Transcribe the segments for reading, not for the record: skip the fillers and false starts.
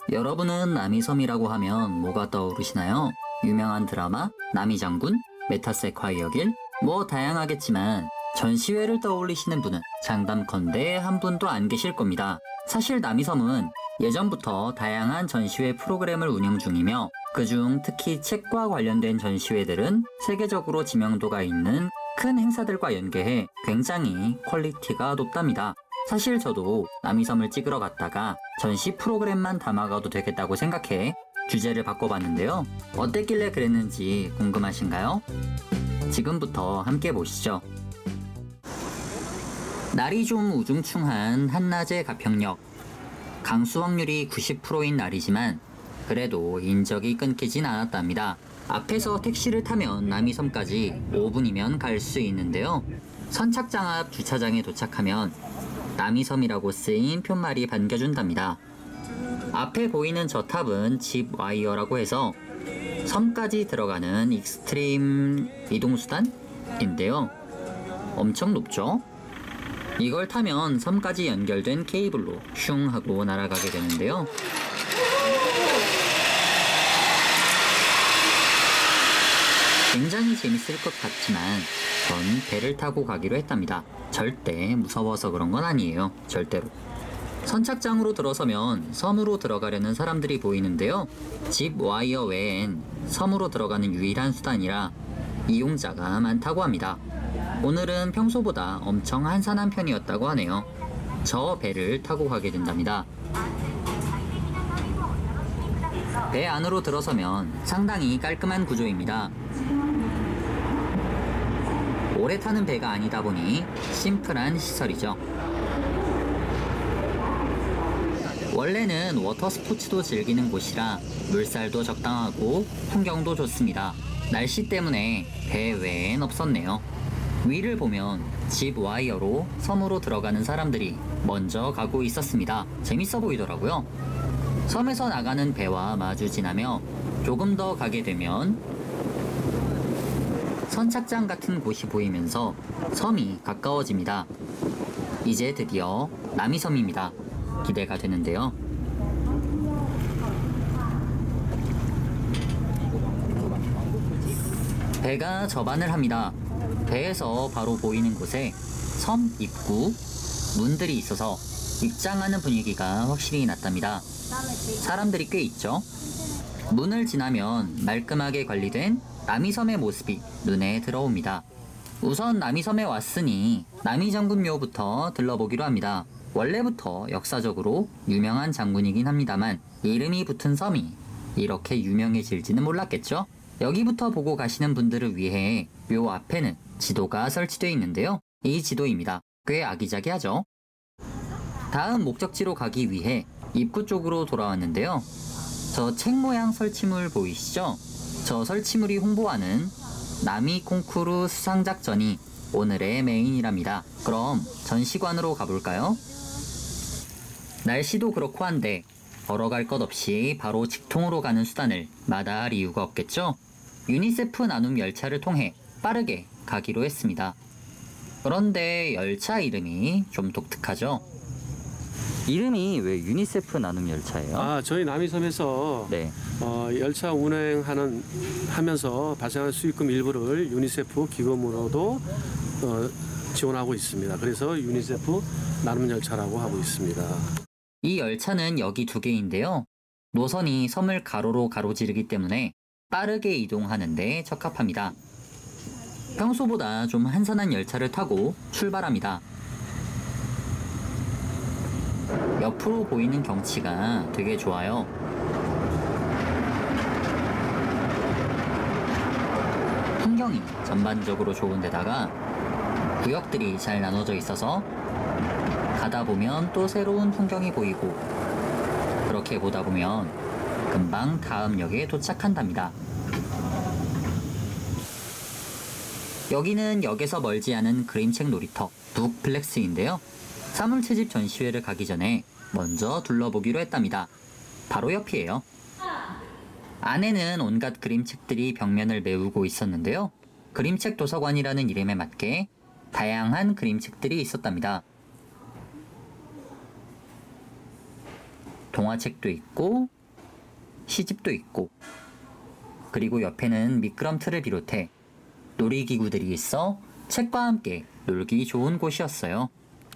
여러분은 남이섬이라고 하면 뭐가 떠오르시나요? 유명한 드라마, 남이장군, 메타세콰이어길, 뭐 다양하겠지만 전시회를 떠올리시는 분은 장담컨대 한 분도 안 계실 겁니다. 사실 남이섬은 예전부터 다양한 전시회 프로그램을 운영 중이며 그중 특히 책과 관련된 전시회들은 세계적으로 지명도가 있는 큰 행사들과 연계해 굉장히 퀄리티가 높답니다. 사실 저도 남이섬을 찍으러 갔다가 전시 프로그램만 담아가도 되겠다고 생각해 주제를 바꿔봤는데요. 어땠길래 그랬는지 궁금하신가요? 지금부터 함께 보시죠. 날이 좀 우중충한 한낮의 가평역. 강수 확률이 90%인 날이지만 그래도 인적이 끊기진 않았답니다. 앞에서 택시를 타면 남이섬까지 5분이면 갈 수 있는데요. 선착장 앞 주차장에 도착하면 남이섬이라고 쓰인 푯말이 반겨준답니다. 앞에 보이는 저 탑은 집 와이어라고 해서 섬까지 들어가는 익스트림 이동수단인데요. 엄청 높죠? 이걸 타면 섬까지 연결된 케이블로 슝 하고 날아가게 되는데요. 굉장히 재밌을 것 같지만 전 배를 타고 가기로 했답니다. 절대 무서워서 그런 건 아니에요. 절대로. 선착장으로 들어서면 섬으로 들어가려는 사람들이 보이는데요. 집 와이어 외엔 섬으로 들어가는 유일한 수단이라 이용자가 많다고 합니다. 오늘은 평소보다 엄청 한산한 편이었다고 하네요. 저 배를 타고 가게 된답니다. 배 안으로 들어서면 상당히 깔끔한 구조입니다. 오래 타는 배가 아니다 보니 심플한 시설이죠. 원래는 워터 스포츠도 즐기는 곳이라 물살도 적당하고 풍경도 좋습니다. 날씨 때문에 배 외엔 없었네요. 위를 보면 집 와이어로 섬으로 들어가는 사람들이 먼저 가고 있었습니다. 재밌어 보이더라고요. 섬에서 나가는 배와 마주 지나며 조금 더 가게 되면 선착장 같은 곳이 보이면서 섬이 가까워집니다. 이제 드디어 남이섬입니다. 기대가 되는데요. 배가 접안을 합니다. 배에서 바로 보이는 곳에 섬 입구 문들이 있어서 입장하는 분위기가 확실히 났답니다. 사람들이 꽤 있죠. 문을 지나면 말끔하게 관리된 남이섬의 모습이 눈에 들어옵니다. 우선 남이섬에 왔으니 남이장군묘부터 들러보기로 합니다. 원래부터 역사적으로 유명한 장군이긴 합니다만 이름이 붙은 섬이 이렇게 유명해질지는 몰랐겠죠? 여기부터 보고 가시는 분들을 위해 묘 앞에는 지도가 설치되어 있는데요. 이 지도입니다. 꽤 아기자기하죠? 다음 목적지로 가기 위해 입구 쪽으로 돌아왔는데요. 저 책 모양 설치물 보이시죠? 저 설치물이 홍보하는 남이 콩쿠르 수상작전이 오늘의 메인이랍니다. 그럼 전시관으로 가볼까요? 날씨도 그렇고 한데 걸어갈 것 없이 바로 직통으로 가는 수단을 마다할 이유가 없겠죠? 유니세프 나눔 열차를 통해 빠르게 가기로 했습니다. 그런데 열차 이름이 좀 독특하죠? 이름이 왜 유니세프 나눔 열차예요? 저희 남이섬에서 네. 열차 운행하면서 발생한 수익금 일부를 유니세프 기금으로도 지원하고 있습니다. 그래서 유니세프 나눔 열차라고 하고 있습니다. 이 열차는 역이 두 개인데요. 노선이 섬을 가로로 가로지르기 때문에 빠르게 이동하는 데 적합합니다. 평소보다 좀 한산한 열차를 타고 출발합니다. 옆으로 보이는 경치가 되게 좋아요. 풍경이 전반적으로 좋은 데다가 구역들이 잘 나눠져 있어서 가다 보면 또 새로운 풍경이 보이고 그렇게 보다 보면 금방 다음 역에 도착한답니다. 여기는 역에서 멀지 않은 그림책 놀이터 북플렉스인데요. 사물채집 전시회를 가기 전에 먼저 둘러보기로 했답니다. 바로 옆이에요. 안에는 온갖 그림책들이 벽면을 메우고 있었는데요. 그림책 도서관이라는 이름에 맞게 다양한 그림책들이 있었답니다. 동화책도 있고 시집도 있고, 그리고 옆에는 미끄럼틀을 비롯해 놀이기구들이 있어 책과 함께 놀기 좋은 곳이었어요.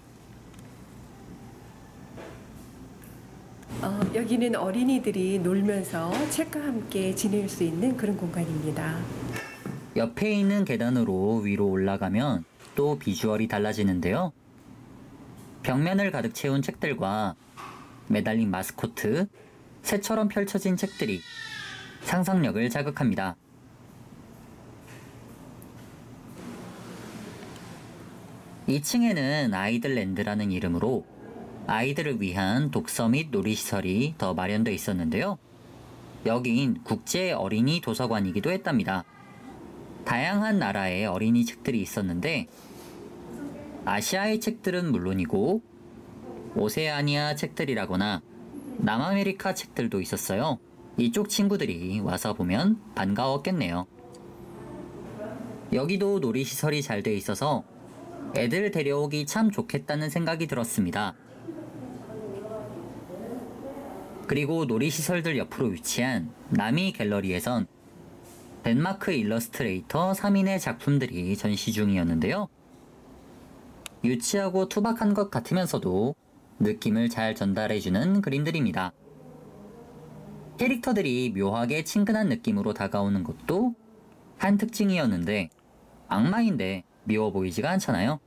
여기는 어린이들이 놀면서 책과 함께 지낼 수 있는 그런 공간입니다. 옆에 있는 계단으로 위로 올라가면 또 비주얼이 달라지는데요. 벽면을 가득 채운 책들과 매달린 마스코트, 새처럼 펼쳐진 책들이 상상력을 자극합니다. (2층에는) 아이들랜드라는 이름으로 아이들을 위한 독서 및 놀이시설이 더 마련돼 있었는데요. 여긴 국제 어린이 도서관이기도 했답니다. 다양한 나라의 어린이 책들이 있었는데 아시아의 책들은 물론이고 오세아니아 책들이라거나 남아메리카 책들도 있었어요. 이쪽 친구들이 와서 보면 반가웠겠네요. 여기도 놀이시설이 잘 돼 있어서 애들 데려오기 참 좋겠다는 생각이 들었습니다. 그리고 놀이시설들 옆으로 위치한 나미 갤러리에선 덴마크 일러스트레이터 3인의 작품들이 전시 중이었는데요. 유치하고 투박한 것 같으면서도 느낌을 잘 전달해주는 그림들입니다. 캐릭터들이 묘하게 친근한 느낌으로 다가오는 것도 한 특징이었는데 악마인데 미워 보이지가 않잖아요.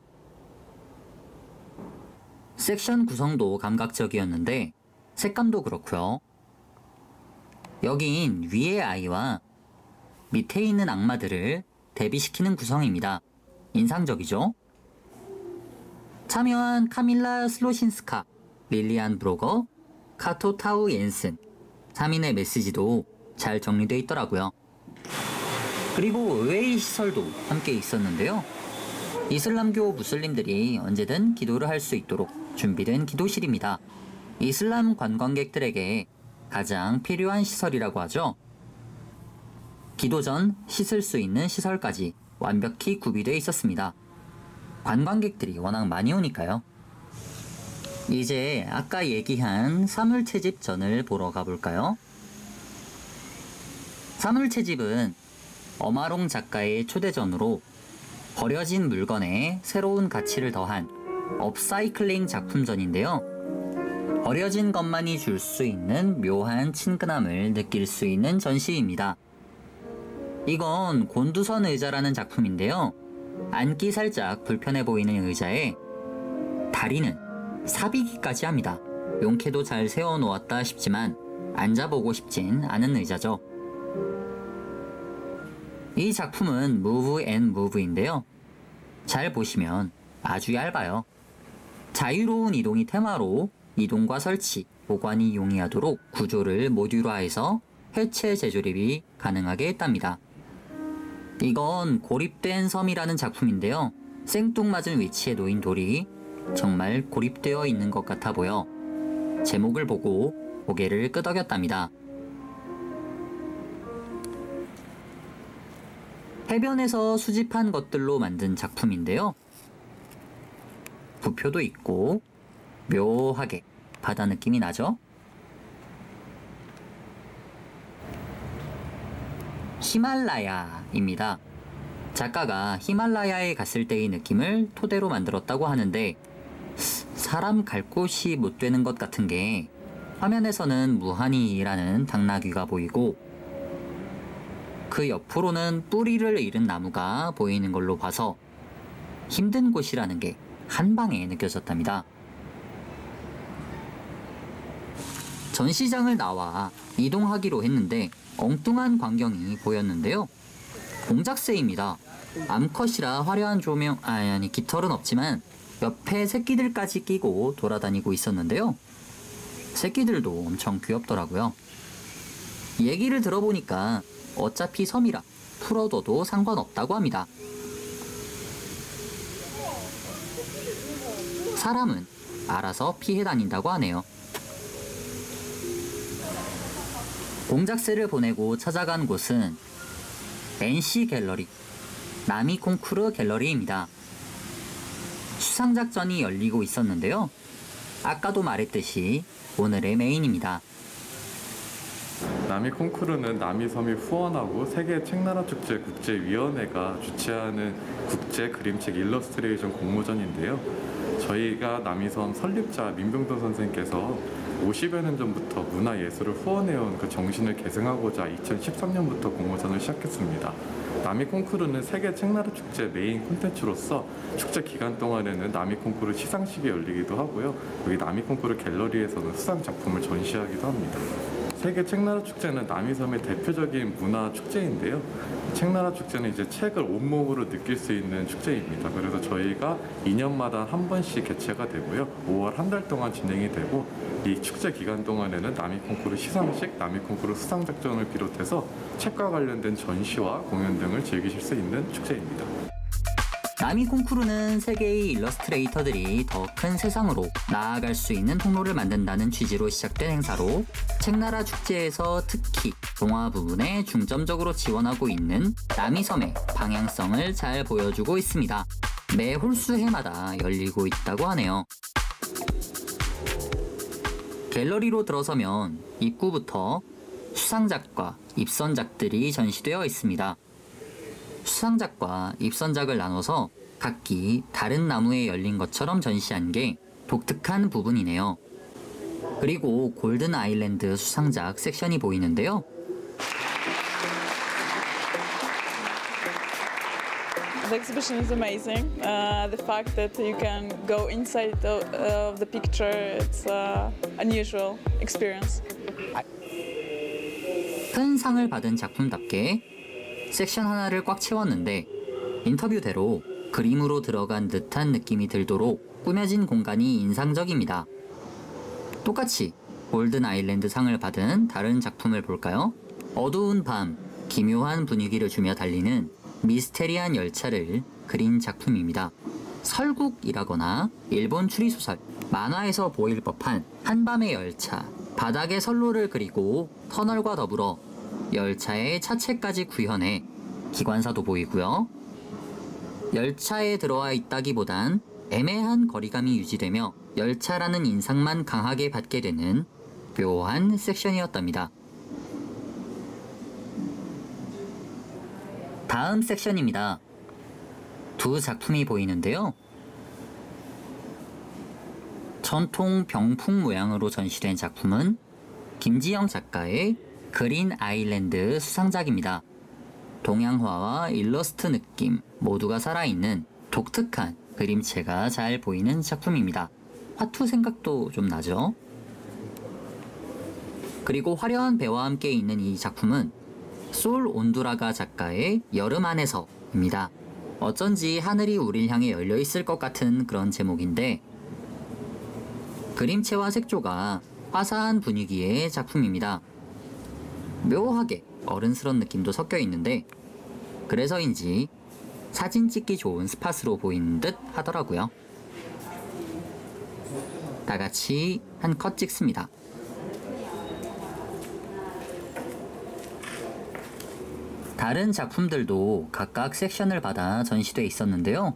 섹션 구성도 감각적이었는데 색감도 그렇고요. 여긴 위의 아이와 밑에 있는 악마들을 대비시키는 구성입니다. 인상적이죠? 참여한 카밀라 슬로신스카, 릴리안 브로거, 카토 타우 옌슨 3인의 메시지도 잘 정리되어 있더라고요. 그리고 의외의 시설도 함께 있었는데요. 이슬람교 무슬림들이 언제든 기도를 할 수 있도록 준비된 기도실입니다. 이슬람 관광객들에게 가장 필요한 시설이라고 하죠. 기도 전 씻을 수 있는 시설까지 완벽히 구비되어 있었습니다. 관광객들이 워낙 많이 오니까요. 이제 아까 얘기한 사물채집전을 보러 가볼까요? 사물채집은 어마롱 작가의 초대전으로 버려진 물건에 새로운 가치를 더한 업사이클링 작품전인데요. 버려진 것만이 줄 수 있는 묘한 친근함을 느낄 수 있는 전시입니다. 이건 곤두선 의자라는 작품인데요. 앉기 살짝 불편해 보이는 의자에 다리는 사비기까지 합니다. 용케도 잘 세워놓았다 싶지만 앉아보고 싶진 않은 의자죠. 이 작품은 무브 앤 무브인데요. 잘 보시면 아주 얇아요. 자유로운 이동이 테마로 이동과 설치, 보관이 용이하도록 구조를 모듈화해서 해체 재조립이 가능하게 했답니다. 이건 고립된 섬이라는 작품인데요. 생뚱맞은 위치에 놓인 돌이 정말 고립되어 있는 것 같아 보여 제목을 보고 고개를 끄덕였답니다. 해변에서 수집한 것들로 만든 작품인데요. 부표도 있고 묘하게 바다 느낌이 나죠? 히말라야입니다. 작가가 히말라야에 갔을 때의 느낌을 토대로 만들었다고 하는데 사람 갈 곳이 못 되는 것 같은 게 화면에서는 무한히라는 당나귀가 보이고 그 옆으로는 뿌리를 잃은 나무가 보이는 걸로 봐서 힘든 곳이라는 게 한방에 느껴졌답니다. 전시장을 나와 이동하기로 했는데 엉뚱한 광경이 보였는데요. 공작새입니다. 암컷이라 화려한 조명, 깃털은 없지만 옆에 새끼들까지 끼고 돌아다니고 있었는데요. 새끼들도 엄청 귀엽더라고요. 얘기를 들어보니까 어차피 섬이라 풀어둬도 상관없다고 합니다. 사람은 알아서 피해 다닌다고 하네요. 공작새를 보내고 찾아간 곳은 NC 갤러리, 나미 콩쿠르 갤러리입니다. 수상작전이 열리고 있었는데요. 아까도 말했듯이 오늘의 메인입니다. 남이 콩쿠르는 남이섬이 후원하고 세계 책나라 축제 국제위원회가 주최하는 국제 그림책 일러스트레이션 공모전인데요. 저희가 남이섬 설립자 민병도 선생님께서 50여 년 전부터 문화예술을 후원해온 그 정신을 계승하고자 2013년부터 공모전을 시작했습니다. 남이 콩쿠르는 세계 책나라 축제 메인 콘텐츠로서 축제 기간 동안에는 남이 콩쿠르 시상식이 열리기도 하고요. 여기 남이 콩쿠르 갤러리에서는 수상 작품을 전시하기도 합니다. 세계 책나라 축제는 남이섬의 대표적인 문화 축제인데요. 책나라 축제는 이제 책을 온몸으로 느낄 수 있는 축제입니다. 그래서 저희가 2년마다 한 번씩 개최가 되고요. 5월 한 달 동안 진행이 되고 이 축제 기간 동안에는 남이 콩쿠르 시상식, 남이 콩쿠르 수상 작전을 비롯해서 책과 관련된 전시와 공연 등을 즐기실 수 있는 축제입니다. 남이 콩쿠르는 세계의 일러스트레이터들이 더 큰 세상으로 나아갈 수 있는 통로를 만든다는 취지로 시작된 행사로 책나라 축제에서 특히 동화 부분에 중점적으로 지원하고 있는 남이섬의 방향성을 잘 보여주고 있습니다. 매 홀수해마다 열리고 있다고 하네요. 갤러리로 들어서면 입구부터 수상작과 입선작들이 전시되어 있습니다. 수상작과 입선작을 나눠서 각기 다른 나무에 열린 것처럼 전시한 게 독특한 부분이네요. 그리고 골든 아일랜드 수상작 섹션이 보이는데요. The exhibition is amazing. The fact that you can go inside of the picture, it's an unusual experience. 큰 상을 받은 작품답게 섹션 하나를 꽉 채웠는데 인터뷰대로 그림으로 들어간 듯한 느낌이 들도록 꾸며진 공간이 인상적입니다. 똑같이 골든 아일랜드 상을 받은 다른 작품을 볼까요? 어두운 밤, 기묘한 분위기를 주며 달리는 미스테리한 열차를 그린 작품입니다. 설국이라거나 일본 추리소설, 만화에서 보일 법한 한밤의 열차, 바닥에 선로를 그리고 터널과 더불어 열차의 차체까지 구현해 기관사도 보이고요. 열차에 들어와 있다기보단 애매한 거리감이 유지되며 열차라는 인상만 강하게 받게 되는 묘한 섹션이었답니다. 다음 섹션입니다. 두 작품이 보이는데요. 전통 병풍 모양으로 전시된 작품은 김지영 작가의 그린 아일랜드 수상작입니다. 동양화와 일러스트 느낌 모두가 살아있는 독특한 그림체가 잘 보이는 작품입니다. 화투 생각도 좀 나죠? 그리고 화려한 배와 함께 있는 이 작품은 솔 온두라가 작가의 여름 안에서입니다. 어쩐지 하늘이 우릴 향해 열려 있을 것 같은 그런 제목인데 그림체와 색조가 화사한 분위기의 작품입니다. 묘하게 어른스러운 느낌도 섞여 있는데 그래서인지 사진 찍기 좋은 스팟으로 보이는 듯 하더라고요. 다 같이 한 컷 찍습니다. 다른 작품들도 각각 섹션을 받아 전시돼 있었는데요.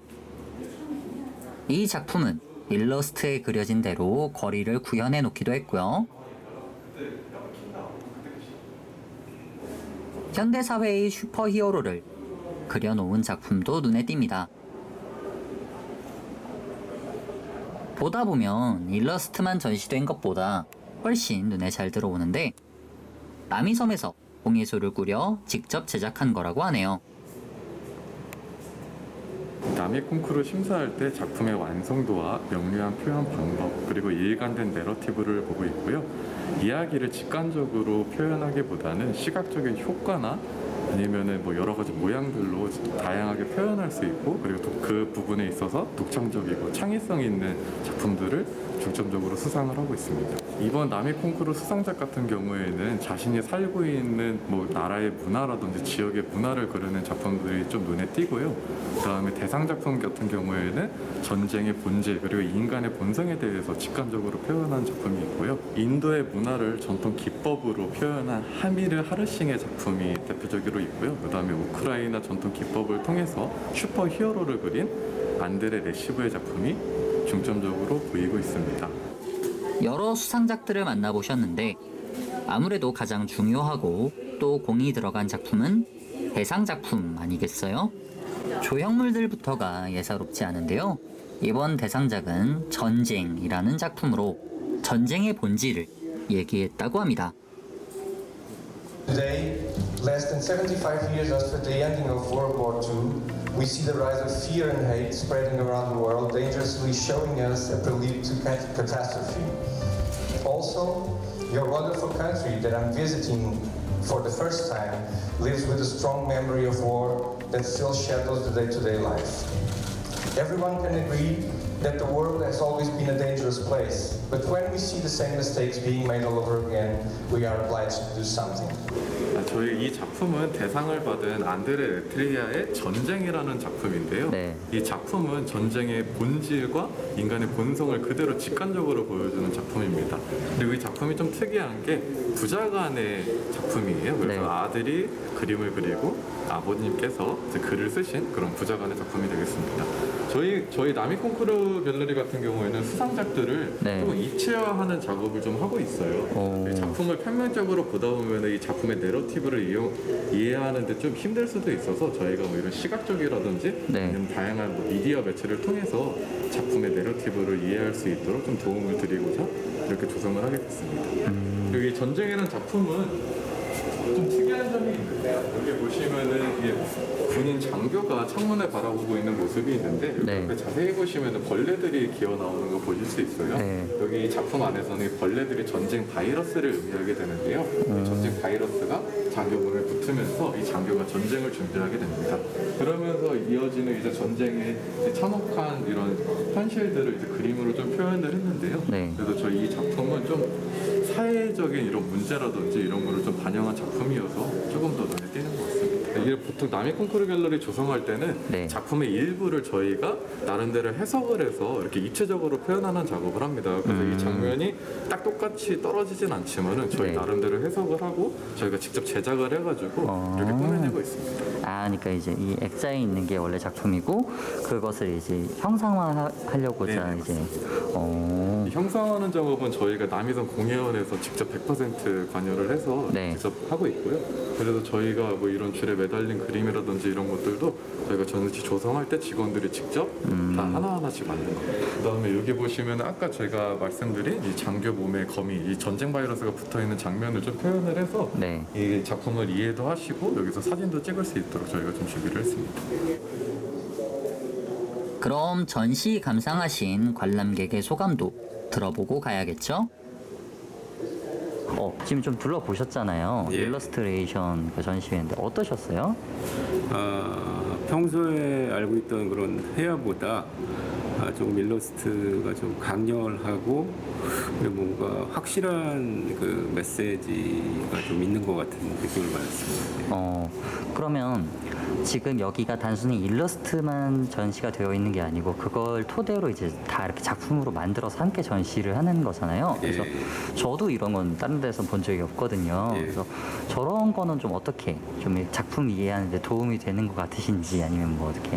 이 작품은 일러스트에 그려진 대로 거리를 구현해 놓기도 했고요. 현대사회의 슈퍼히어로를 그려놓은 작품도 눈에 띕니다. 보다 보면 일러스트만 전시된 것보다 훨씬 눈에 잘 들어오는데 남이섬에서 봉예소를 꾸려 직접 제작한 거라고 하네요. 남이 콩쿠르 심사할 때 작품의 완성도와 명료한 표현 방법 그리고 일관된 내러티브를 보고 있고요. 이야기를 직관적으로 표현하기보다는 시각적인 효과나 아니면은 뭐 여러 가지 모양들로 다양하게 표현할 수 있고 그리고 그 부분에 있어서 독창적이고 창의성 있는 작품들을 중점적으로 수상을 하고 있습니다. 이번 남이 콩쿠르 수상작 같은 경우에는 자신이 살고 있는 뭐 나라의 문화라든지 지역의 문화를 그리는 작품들이 좀 눈에 띄고요. 그다음에 대상 작품 같은 경우에는 전쟁의 본질 그리고 인간의 본성에 대해서 직관적으로 표현한 작품이 있고요. 인도의 문화를 전통 기법으로 표현한 하미르 하르싱의 작품이 대표적으로 있고요. 그다음에 우크라이나 전통 기법을 통해서 슈퍼 히어로를 그린 안드레 레시브의 작품이 중점적으로 보이고 있습니다. 여러 수상작들을 만나보셨는데 아무래도 가장 중요하고 또 공이 들어간 작품은 대상작품 아니겠어요? 조형물들부터가 예사롭지 않은데요. 이번 대상작은 전쟁이라는 작품으로 전쟁의 본질을 얘기했다고 합니다. Today, less than 75 years after the ending of World War II, we see the rise of fear and hate spreading around the world, dangerously showing us a prelude to catastrophe. Also, your wonderful country that I'm visiting for the first time lives with a strong memory of war that still shadows the day-to-day life. Everyone can agree that the world has always been a dangerous place, but when we see the same mistakes being made all over again, we are obliged to do something. 저희 이 작품은 대상을 받은 안드레 레트리아의 전쟁이라는 작품인데요. 네. 이 작품은 전쟁의 본질과 인간의 본성을 그대로 직관적으로 보여주는 작품입니다. 그리고 이 작품이 좀 특이한 게 부자간의 작품이에요. 그래서 네. 아들이 그림을 그리고 아버님께서 이제 글을 쓰신 그런 부자간의 작품이 되겠습니다. 저희 남이 콩쿠르 갤러리 같은 경우에는 수상작들을 네. 좀 입체화하는 작업을 좀 하고 있어요. 이 작품을 평면적으로 보다 보면 이 작품의 내러티브를 이해하는데 좀 힘들 수도 있어서 저희가 뭐 이런 시각적이라든지 네. 아니면 다양한 뭐 미디어 매체를 통해서 작품의 내러티브를 이해할 수 있도록 좀 도움을 드리고자 이렇게 조성을 하게 됐습니다. 그리고 이 전쟁이라는 작품은 좀 특이한 점이 있는데요. 여기 보시면은 이게 군인 장교가 창문을 바라보고 있는 모습이 있는데 여기 네. 앞에 자세히 보시면은 벌레들이 기어 나오는 거 보실 수 있어요. 네. 여기 작품 안에서는 이 벌레들이 전쟁 바이러스를 의미하게 되는데요. 이 전쟁 바이러스가 장교군에 붙으면서 이 장교가 전쟁을 준비하게 됩니다. 그러면서 이어지는 이제 전쟁의 참혹한 이런 현실들을 이제 그림으로 좀 표현을 했는데요. 네. 그래서 저희 이 작품은 좀 사회적인 이런 문제라든지 이런 거를 좀 반영한 작품이어서 조금 더 눈에 띄는 것 같습니다. 이게 보통 남이 콩쿠르 갤러리 조성할 때는 네. 작품의 일부를 저희가 나름대로 해석을 해서 이렇게 입체적으로 표현하는 작업을 합니다. 그래서 이 장면이 딱 똑같이 떨어지진 않지만은 저희 네. 나름대로 해석을 하고 저희가 직접 제작을 해가지고 이렇게 꾸며내고 있습니다. 아, 그러니까 이제 이 액자에 있는 게 원래 작품이고 그것을 이제 형상화하려고자 네, 이제 이 형상화하는 작업은 저희가 남이섬 공예원에서 직접 100% 관여를 해서 네. 직접 하고 있고요. 그래서 저희가 뭐 이런 줄에 매달린 그림이라든지 이런 것들도 저희가 전시 조성할 때 직원들이 직접 다 하나하나씩 만든 거예요. 그다음에 여기 보시면 아까 제가 말씀드린 이 장교 몸에 거미, 이 전쟁 바이러스가 붙어 있는 장면을 좀 표현을 해서 네. 이 작품을 이해도 하시고 여기서 사진도 찍을 수 있도록 저희가 좀 준비를 했습니다. 그럼 전시 감상하신 관람객의 소감도 들어보고 가야겠죠? 지금 좀 둘러보셨잖아요. 예. 일러스트레이션 그 전시회인데 어떠셨어요? 평소에 알고 있던 그런 회화보다 조금 일러스트가 좀 강렬하고 그리고 뭔가 확실한 그 메시지가 좀 있는 것 같은 느낌을 받았습니다. 그러면 지금 여기가 단순히 일러스트만 전시가 되어 있는 게 아니고 그걸 토대로 이제 다 이렇게 작품으로 만들어서 함께 전시를 하는 거잖아요. 예. 그래서 저도 이런 건 다른 데서 본 적이 없거든요. 예. 그래서 저런 거는 좀 어떻게 좀 작품 이해하는 데 도움이 되는 것 같으신지 아니면 뭐 어떻게?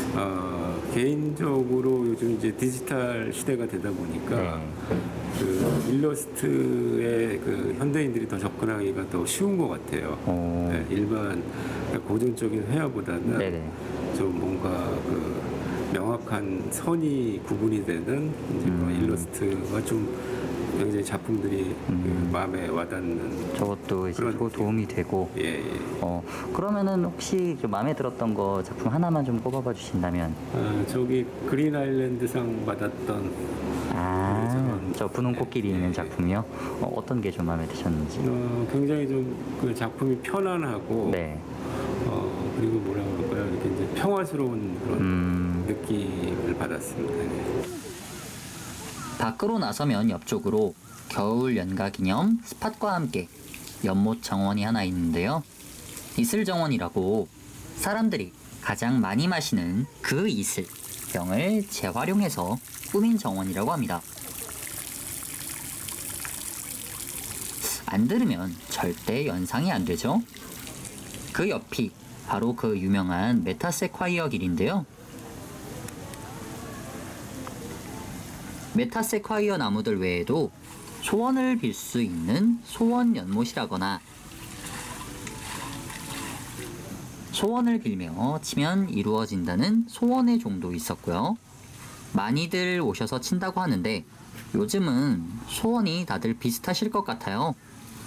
개인적으로 요즘 이제 디지털 시대가 되다 보니까 그 일러스트에 그 현대인들이 더 접근하기가 더 쉬운 것 같아요. 네, 일반 고전적인 회화보다는 네네. 좀 뭔가 그 명확한 선이 구분이 되는 이제 그런 일러스트가 좀 굉장히 작품들이 그 마음에 와닿는 저것도 이제 그런 도움이 되고. 예, 예. 그러면은 혹시 좀 마음에 들었던 거 작품 하나만 좀 꼽아봐 주신다면? 저기 그린 아일랜드상 받았던 저 분홍 코끼리 있는 작품이요? 어떤 게 좀 마음에 드셨는지? 굉장히 좀 그 작품이 편안하고 네. 그리고 뭐라 그럴까요? 이렇게 이제 평화스러운 그런 느낌을 받았습니다. 네. 밖으로 나서면 옆쪽으로 겨울 연가 기념 스팟과 함께 연못 정원이 하나 있는데요. 이슬 정원이라고 사람들이 가장 많이 마시는 그 이슬 병을 재활용해서 꾸민 정원이라고 합니다. 안 들으면 절대 연상이 안 되죠? 그 옆이 바로 그 유명한 메타세콰이어 길인데요. 메타세콰이어 나무들 외에도 소원을 빌 수 있는 소원 연못이라거나 소원을 빌며 치면 이루어진다는 소원의 종도 있었고요. 많이들 오셔서 친다고 하는데 요즘은 소원이 다들 비슷하실 것 같아요.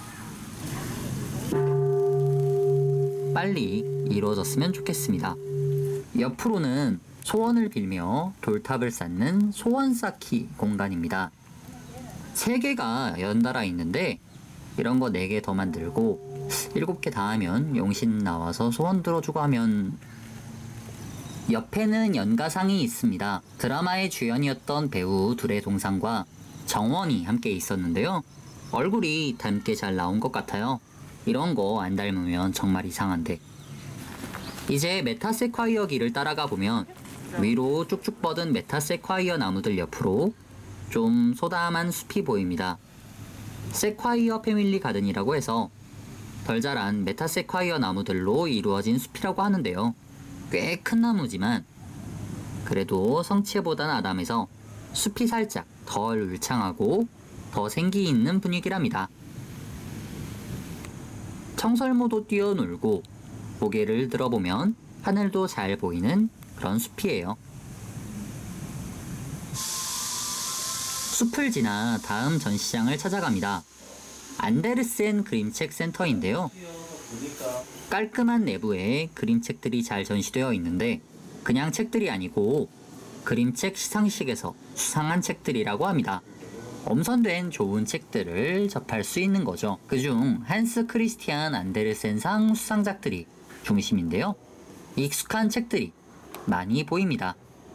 빨리 이루어졌으면 좋겠습니다. 옆으로는 소원을 빌며 돌탑을 쌓는 소원 쌓기 공간입니다. 3개가 연달아 있는데 이런 거 4개 더 만들고 7개 다 하면 용신 나와서 소원 들어주고 하면 옆에는 연가상이 있습니다. 드라마의 주연이었던 배우 둘의 동상과 정원이 함께 있었는데요. 얼굴이 닮게 잘 나온 것 같아요. 이런 거 안 닮으면 정말 이상한데. 이제 메타세콰이어 길을 따라가 보면 위로 쭉쭉 뻗은 메타세콰이어 나무들 옆으로 좀 소담한 숲이 보입니다. 세콰이어 패밀리 가든이라고 해서 덜 자란 메타세콰이어 나무들로 이루어진 숲이라고 하는데요. 꽤 큰 나무지만 그래도 성체보단 아담해서 숲이 살짝 덜 울창하고 더 생기 있는 분위기랍니다. 청설모도 뛰어놀고 고개를 들어보면 하늘도 잘 보이는 그런 숲이에요. 숲을 지나 다음 전시장을 찾아갑니다. 안데르센 그림책 센터인데요. 깔끔한 내부에 그림책들이 잘 전시되어 있는데 그냥 책들이 아니고 그림책 시상식에서 수상한 책들이라고 합니다. 엄선된 좋은 책들을 접할 수 있는 거죠. 그중 한스 크리스티안 안데르센상 수상작들이 중심인데요. 익숙한 책들이 많이 보입니다.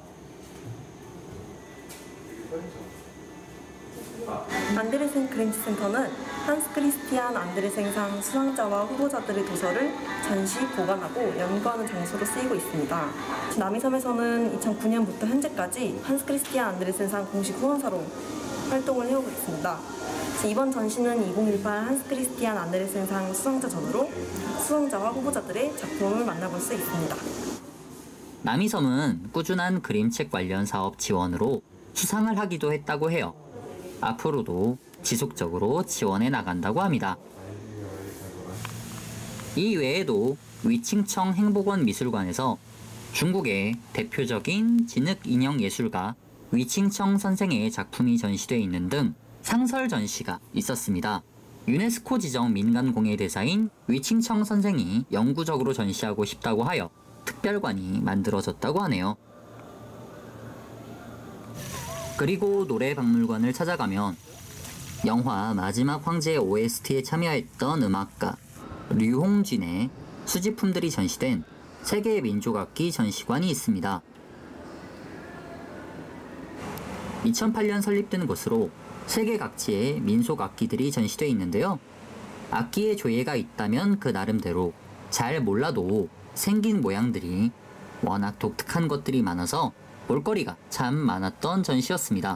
안데르센 그림책 센터는 한스 크리스티안 안데르센상 수상자와 후보자들의 도서를 전시, 보관하고 연구하는 장소로 쓰이고 있습니다. 남이섬에서는 2009년부터 현재까지 한스 크리스티안 안데르센상 공식 후원사로 활동을 해오고 있습니다. 이번 전시는 2018 한스 크리스티안 안데르센상 수상자 전후로 수상자와 후보자들의 작품을 만나볼 수 있습니다. 남이섬은 꾸준한 그림책 관련 사업 지원으로 수상을 하기도 했다고 해요. 앞으로도 지속적으로 지원해 나간다고 합니다. 이 외에도 위칭청 행복원 미술관에서 중국의 대표적인 진흙 인형 예술가 위칭청 선생의 작품이 전시되어 있는 등 상설 전시가 있었습니다. 유네스코 지정 민간공예 대사인 위칭청 선생이 영구적으로 전시하고 싶다고 하여 특별관이 만들어졌다고 하네요. 그리고 노래박물관을 찾아가면 영화 마지막 황제의 OST에 참여했던 음악가 류홍진의 수집품들이 전시된 세계 민족악기 전시관이 있습니다. 2008년 설립된 곳으로 세계 각지의 민속악기들이 전시되어 있는데요. 악기의 조예가 있다면 그 나름대로 잘 몰라도 생긴 모양들이 워낙 독특한 것들이 많아서 볼거리가 참 많았던 전시였습니다.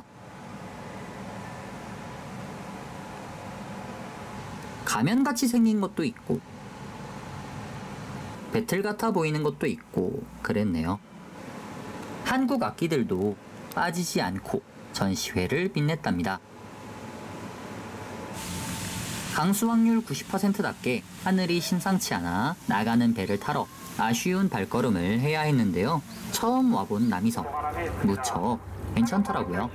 가면같이 생긴 것도 있고 배틀 같아 보이는 것도 있고 그랬네요. 한국 악기들도 빠지지 않고 전시회를 빛냈답니다. 강수 확률 90%답게 하늘이 심상치 않아 나가는 배를 타러 아쉬운 발걸음을 해야 했는데요. 처음 와본 남이섬 무척 괜찮더라고요.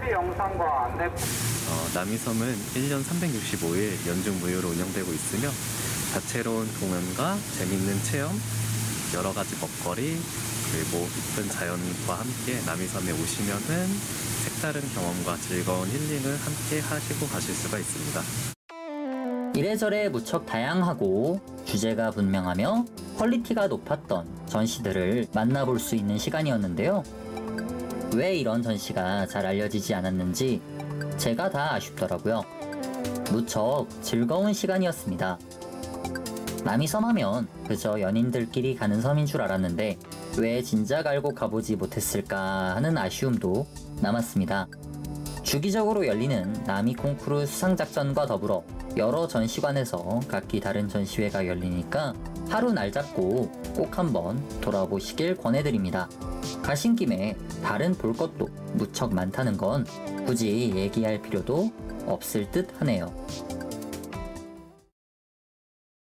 남이섬은 1년 365일 연중 무휴로 운영되고 있으며 다채로운 공연과 재밌는 체험, 여러 가지 먹거리, 그리고 이쁜 자연과 함께 남이섬에 오시면은 색다른 경험과 즐거운 힐링을 함께 하시고 가실 수가 있습니다. 이래저래 무척 다양하고 주제가 분명하며 퀄리티가 높았던 전시들을 만나볼 수 있는 시간이었는데요. 왜 이런 전시가 잘 알려지지 않았는지 제가 다 아쉽더라고요. 무척 즐거운 시간이었습니다. 남이섬 하면 그저 연인들끼리 가는 섬인 줄 알았는데 왜 진작 알고 가보지 못했을까 하는 아쉬움도 남았습니다. 주기적으로 열리는 남이 콩쿠르 수상작전과 더불어 여러 전시관에서 각기 다른 전시회가 열리니까 하루 날 잡고 꼭 한번 돌아보시길 권해드립니다. 가신 김에 다른 볼 것도 무척 많다는 건 굳이 얘기할 필요도 없을 듯 하네요.